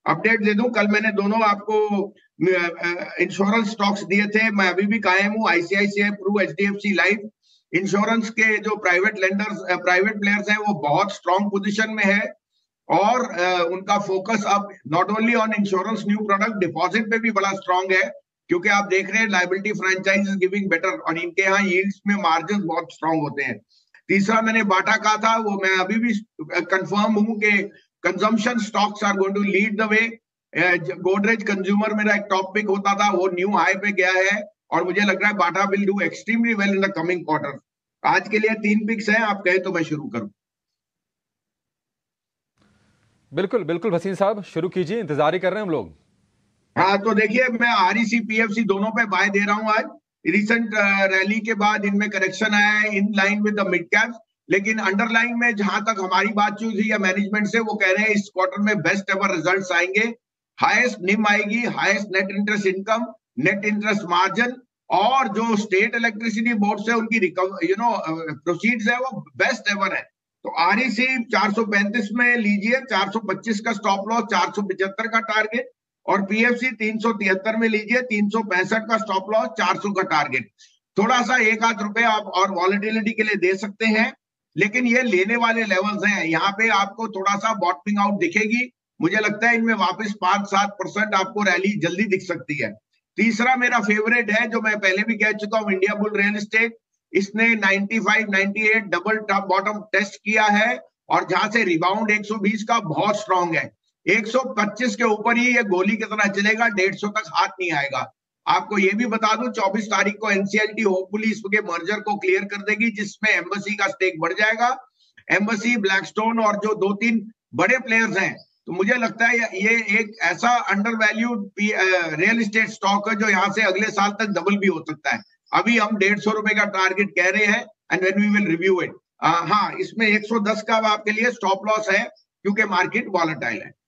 Update दे दूं, कल मैंने दोनों आपको इंश्योरेंस स्टॉक्स दिए थे, मैं अभी भी कायम हूं। ICICI Pru, HDFC life, insurance के जो प्राइवेट लेंडर्स, प्राइवेट प्लेयर्स हैं, वो बहुत स्ट्रॉन्ग पोजीशन में है। और उनका फोकस अब not only on insurance new product, deposit पे भी बड़ा स्ट्रॉन्ग है, क्योंकि आप देख रहे हैं लाइबिलिटी फ्रेंचाइज गिविंग बेटर, और इनके यहाँ यील्ड्स में मार्जिन बहुत स्ट्रॉन्ग होते हैं। तीसरा मैंने बाटा कहा था, वो मैं अभी भी कंफर्म हूं कि consumption stocks are going to lead the way. Godrej consumer मेरा एक टॉप पिक होता था, वो न्यू हाई पे गया है, और मुझे लग रहा है Bata will do extremely well in the coming quarter. आज के लिए 3 पिक्स हैं, आप कहे तो मैं शुरू करूं। बिल्कुल बिल्कुल भसीन साहब, शुरू कीजिए, इंतजार ही कर रहे हैं हम लोग। हाँ, तो देखिए, मैं आरईसी पीएफसी दोनों पे बाय दे रहा हूं आज। रिसेंट रैली के बाद इनमें करेक्शन आया है in line with the mid cap, लेकिन अंडरलाइन में जहां तक हमारी बात हुई या मैनेजमेंट से, वो कह रहे हैं इस क्वार्टर में बेस्ट एवर रिजल्ट्स आएंगे, हाईएस्ट निम आएगी, highest net interest income, net interest margin, और जो स्टेट इलेक्ट्रिसिटी बोर्ड से उनकी प्रोसीड्स है वो बेस्ट एवर है। तो आरईसी 435 में लीजिए, 425 का स्टॉप लॉस, 475 का टारगेट, और पीएफसी 373 में लीजिए, 365 का स्टॉप लॉस, 400 का टारगेट। थोड़ा सा एक आध रुपए आप और वॉलेटिलिटी के लिए दे सकते हैं, लेकिन ये लेने वाले लेवल्स हैं। यहाँ पे आपको थोड़ा सा बॉटमिंग आउट दिखेगी, मुझे लगता है इनमें वापस 5-7% आपको रैली जल्दी दिख सकती है। तीसरा मेरा फेवरेट है, जो मैं पहले भी कह चुका हूं, इंडिया बुल रियल एस्टेट। इसने 95-98 डबल टॉप बॉटम टेस्ट किया है, और जहां से रिबाउंड 120 का बहुत स्ट्रांग है। 125 के ऊपर ही ये गोली की तरह चलेगा, 150 तक हाथ नहीं आएगा। आपको ये भी बता दूं, 24 तारीख को एनसीएलटी होपफुली इसके मर्जर को क्लियर कर देगी, जिसमें एम्बेसी का स्टेक बढ़ जाएगा। एम्बेसी, ब्लैकस्टोन और जो 2-3 बड़े प्लेयर्स हैं, तो मुझे लगता है ये एक ऐसा under valued real estate stock है जो यहाँ से अगले साल तक डबल भी हो सकता है। अभी हम 150 रुपए का टारगेट कह रहे हैं, and when we will review it. हाँ, इसमें 110 का आपके लिए स्टॉप लॉस है, क्योंकि मार्केट वॉलेटाइल है।